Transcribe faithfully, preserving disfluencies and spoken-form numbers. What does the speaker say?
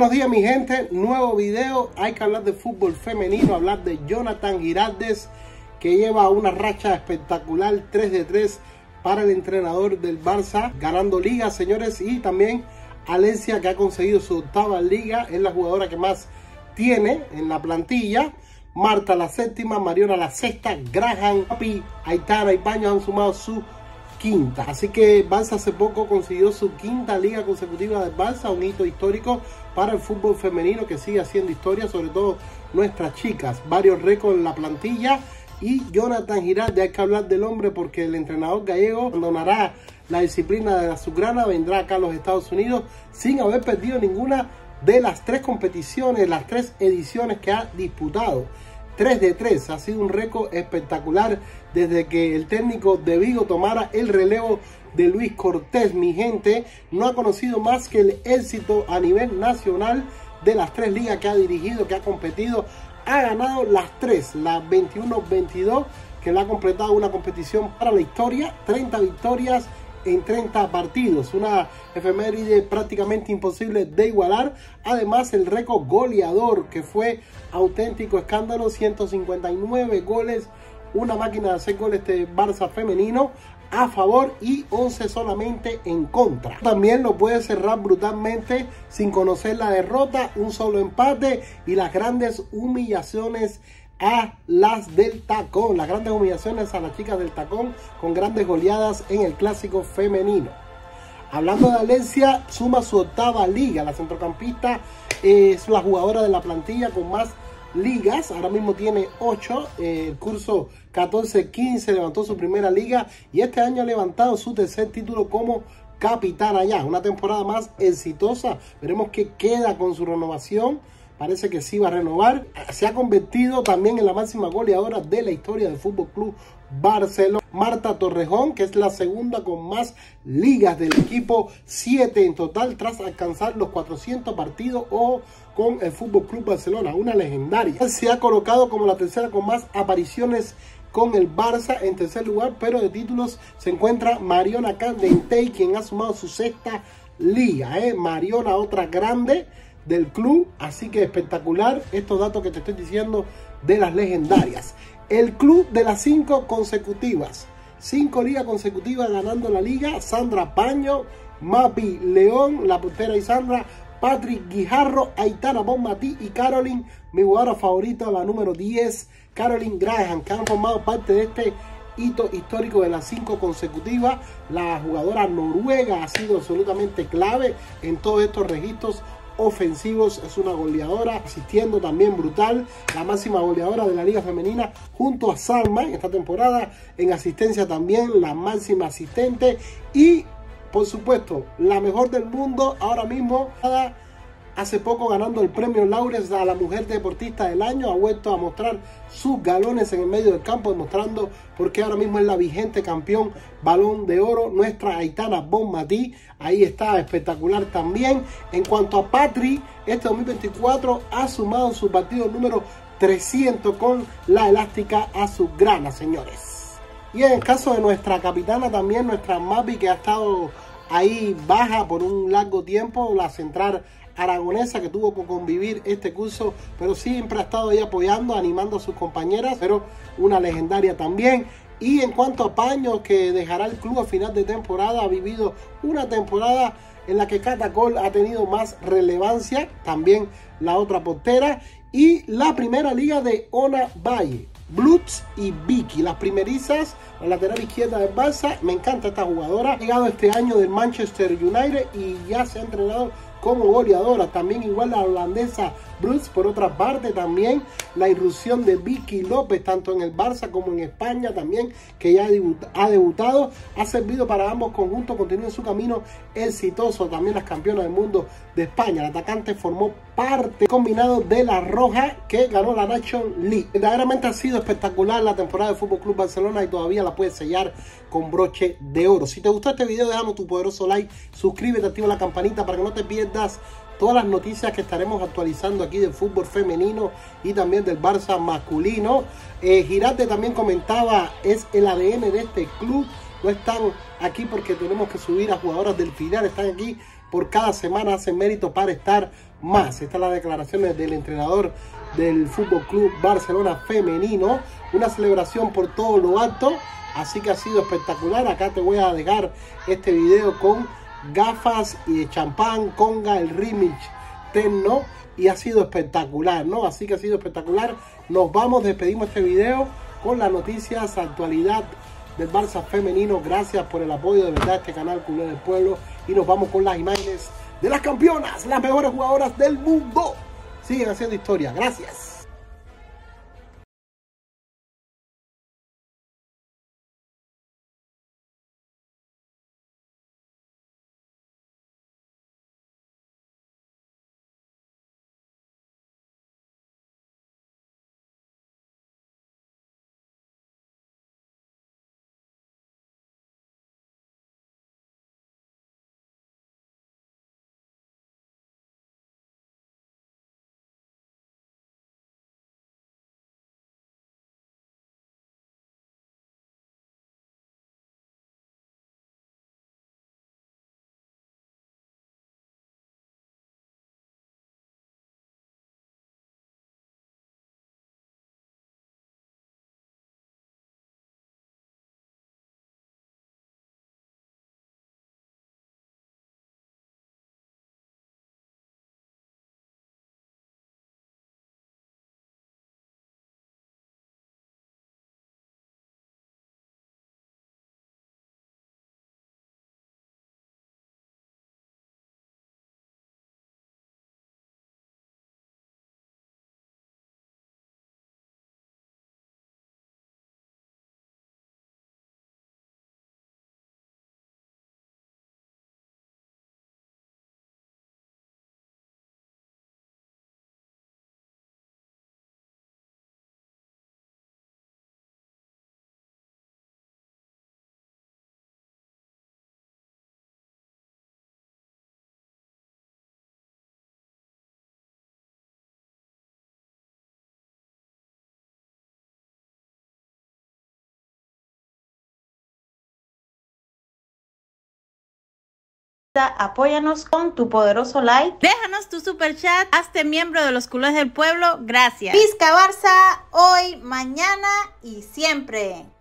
Buenos días mi gente, nuevo video. Hay que hablar de fútbol femenino, hablar de Jonathan Giraldes, que lleva una racha espectacular, tres de tres para el entrenador del Barça, ganando liga, señores. Y también Alencia, que ha conseguido su octava liga, es la jugadora que más tiene en la plantilla. Marta la séptima, Mariona la sexta, Graham, Papi, Aitana y Paño han sumado su quinta. Así que Barça hace poco consiguió su quinta liga consecutiva del Barça, un hito histórico para el fútbol femenino que sigue haciendo historia, sobre todo nuestras chicas. Varios récords en la plantilla. Y Jonathan Giraldes, hay que hablar del hombre porque el entrenador gallego abandonará la disciplina de la azulgrana, vendrá acá a los Estados Unidos sin haber perdido ninguna de las tres competiciones, las tres ediciones que ha disputado. tres de tres, ha sido un récord espectacular desde que el técnico de Vigo tomara el relevo de Luis Cortés. Mi gente, no ha conocido más que el éxito a nivel nacional de las tres ligas que ha dirigido, que ha competido. Ha ganado las tres, las veintiuno veintidós, que le ha completado una competición para la historia, treinta victorias en treinta partidos, una efeméride prácticamente imposible de igualar. Además, el récord goleador, que fue auténtico escándalo, ciento cincuenta y nueve goles, una máquina de hacer goles de Barça femenino a favor y once solamente en contra. También lo puede cerrar brutalmente sin conocer la derrota, un solo empate y las grandes humillaciones a las del tacón, las grandes humillaciones a las chicas del tacón con grandes goleadas en el clásico femenino. Hablando de Alencia, suma su octava liga. La centrocampista es la jugadora de la plantilla con más ligas, ahora mismo tiene ocho, eh, el curso catorce quince levantó su primera liga y este año ha levantado su tercer título como capitana ya. Una temporada más exitosa, veremos qué queda con su renovación. Parece que sí va a renovar. Se ha convertido también en la máxima goleadora de la historia del Fútbol Club Barcelona. Marta Torrejón, que es la segunda con más ligas del equipo, siete en total, tras alcanzar los cuatrocientos partidos o con el Fútbol Club Barcelona, una legendaria. Se ha colocado como la tercera con más apariciones con el Barça en tercer lugar, pero de títulos se encuentra Mariona Candentey, quien ha sumado su sexta liga. ¿eh? Mariona, otra grande del club, así que espectacular estos datos que te estoy diciendo de las legendarias. El club de las cinco consecutivas, cinco ligas consecutivas ganando la liga, Sandra Paño, Mapi León, la portera y Sandra, Patrick Guijarro, Aitana Bonmatí y Caroline, mi jugadora favorita, la número diez, Caroline Graham, que han formado parte de este hito histórico de las cinco consecutivas. La jugadora noruega ha sido absolutamente clave en todos estos registros ofensivos, es una goleadora, asistiendo también brutal, la máxima goleadora de la liga femenina junto a Salma en esta temporada, en asistencia también la máxima asistente y por supuesto la mejor del mundo ahora mismo. Hace poco ganando el premio Laureus a la mujer deportista del año, ha vuelto a mostrar sus galones en el medio del campo, demostrando por qué ahora mismo es la vigente campeón Balón de Oro, nuestra Aitana Bonmatí. Ahí está, espectacular también. En cuanto a Patri, este dos mil veinticuatro ha sumado su partido número trescientos con la elástica azulgrana, señores. Y en el caso de nuestra capitana también, nuestra Mapi, que ha estado ahí baja por un largo tiempo, la central aragonesa que tuvo que convivir este curso, pero siempre ha estado ahí apoyando, animando a sus compañeras, pero una legendaria también. Y en cuanto a Paño, que dejará el club a final de temporada, ha vivido una temporada en la que Catacol ha tenido más relevancia, también la otra portera, y la primera liga de Ona Valle, Bluts y Vicky, las primerizas, la lateral izquierda del Barça. Me encanta esta jugadora, ha llegado este año del Manchester United y ya se ha entrenado como goleadora. También igual la holandesa Bruce. Por otra parte también la irrupción de Vicky López, tanto en el Barça como en España también, que ya ha debutado, ha servido para ambos conjuntos, continúen su camino exitoso. También las campeonas del mundo de España, el atacante formó parte combinado de la Roja, que ganó la Nations League. Verdaderamente ha sido espectacular la temporada del Fútbol Club Barcelona y todavía la puedes sellar con broche de oro. Si te gustó este video, déjame tu poderoso like, suscríbete, activa la campanita para que no te pierdas todas las noticias que estaremos actualizando aquí del fútbol femenino y también del Barça masculino. Eh, Giraldes también comentaba, es el A D N de este club no están aquí porque tenemos que subir a jugadoras del filial, están aquí por cada semana, hacen mérito para estar más. Estas son las declaraciones del entrenador del Fútbol Club Barcelona femenino, una celebración por todo lo alto, así que ha sido espectacular. Acá te voy a dejar este video con gafas y de champán, conga, el remix techno, y ha sido espectacular, ¿no? Así que ha sido espectacular. Nos vamos, despedimos este video con las noticias, actualidad del Barça femenino. Gracias por el apoyo de verdad a este canal Culé del Pueblo, y nos vamos con las imágenes de las campeonas, las mejores jugadoras del mundo. Siguen haciendo historia. Gracias. Apóyanos con tu poderoso like, déjanos tu super chat, hazte miembro de los culés del pueblo. Gracias. Pizca Barça, hoy, mañana y siempre.